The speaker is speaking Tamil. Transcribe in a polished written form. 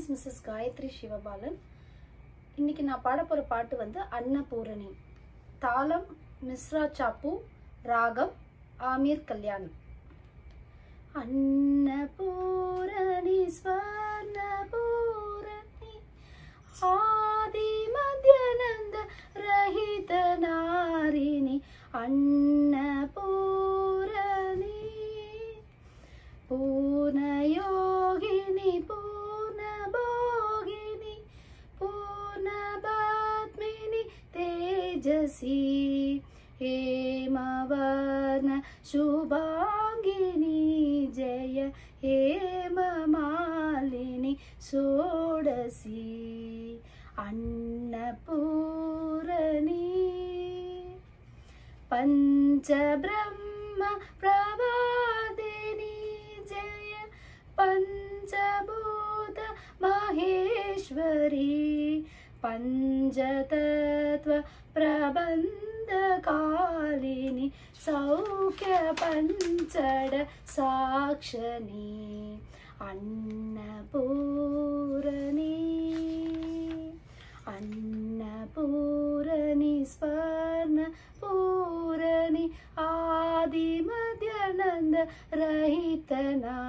is Mrs. Gayatri Sivabalan. இன்னைக்கு நான் பாட போற பாட்டு வந்து அன்னபூரணி. தாளம் மிஸ்ரா சாப்பு, ராகம் ஆமீர் கல்யாணி. अन्नपूरनि स्वर्णपूरनि आदि मध्यानंद रहित नारिणी अन्नपूरनि पूर्णयोगिनी पूर्णभोगिनी पूर्णपद्मिनी तेजसी हेमवर्ण शुभांगिनी जय हेममालिनी षोडशी अन्नपूरनी पंचब्रह्म प्रवादिनी जय पंचभूत महेश्वरी पंचतत्व प्रबंध कालिनी सौख्य पंचड साक्षनी अन्नपूरनी अन्नपूरनी स्वर्णपूरनी आदि मध्यानंद रहित ना